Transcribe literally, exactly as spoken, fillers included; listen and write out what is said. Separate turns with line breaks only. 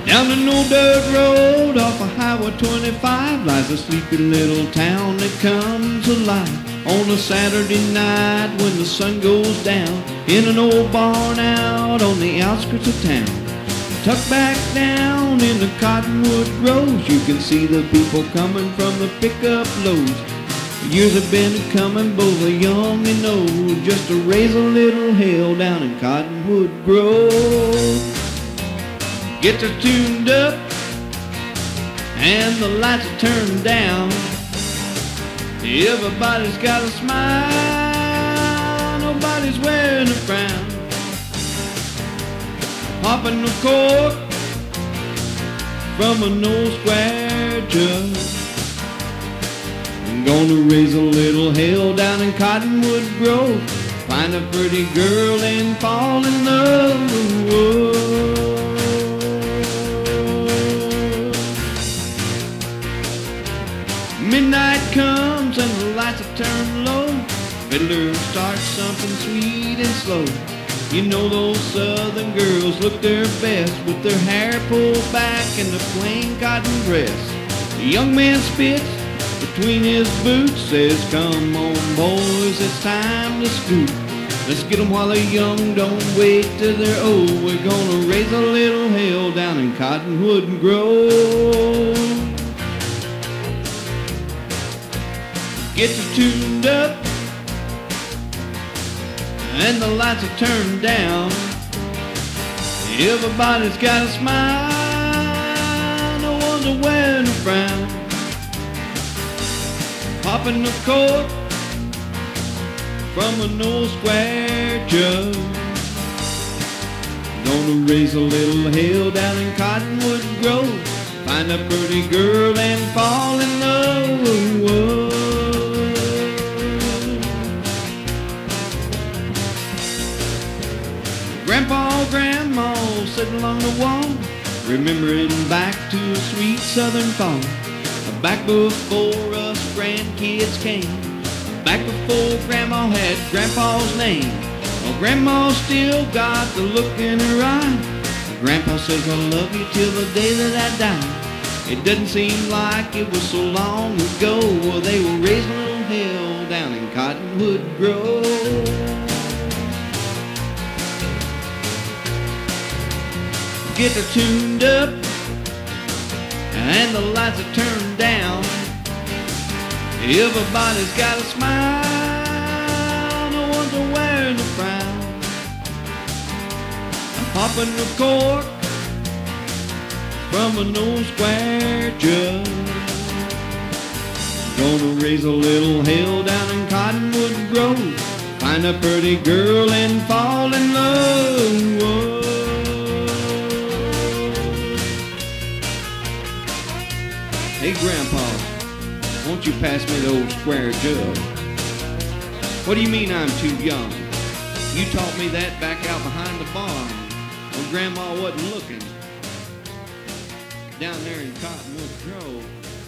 Down an old dirt road off of Highway twenty-five lies a sleepy little town that comes alive on a Saturday night when the sun goes down, in an old barn out on the outskirts of town. Tucked back down in the cottonwood groves, you can see the people coming from the pickup loads. Years have been coming, both young and old, just to raise a little hell down in Cottonwood Grove. Get her tuned up and the lights are turned down. Everybody's got a smile, nobody's wearing a frown. Popping the cork from an old square jug. I'm gonna raise a little hell down in Cottonwood Grove, find a pretty girl and fall in love. Midnight comes and the lights are turned low. Fiddler starts something sweet and slow. You know those southern girls look their best with their hair pulled back and a plain cotton dress. The young man spits between his boots, says, come on boys, it's time to scoot. Let's get them while they're young, don't wait till they're old. We're gonna raise a little hell down in Cottonwood Grove. Get you tuned up and the lights are turned down. Everybody's got a smile, no one's wearing a frown. Popping the cork from an old square jug. Gonna raise a little hell down in Cottonwood Grove, find a pretty girl and fall in love. Grandpa, Grandma sitting along the wall, remembering back to a sweet southern fall. Back before us grandkids came, back before Grandma had Grandpa's name. Well, Grandma still got the look in her eye. Grandpa says, I'll love you till the day that I die. It doesn't seem like it was so long ago. Well, they were raising a little hell down in Cottonwood Grove. Get her tuned up and the lights are turned down. Everybody's got a smile, no one's wearing a frown. I'm popping the cork from an old square jug. Gonna raise a little hell down in Cottonwood Grove, find a pretty girl and fall in love. Hey Grandpa, won't you pass me the old square jug? What do you mean I'm too young? You taught me that back out behind the barn when Grandma wasn't looking, down there in Cottonwood Grove.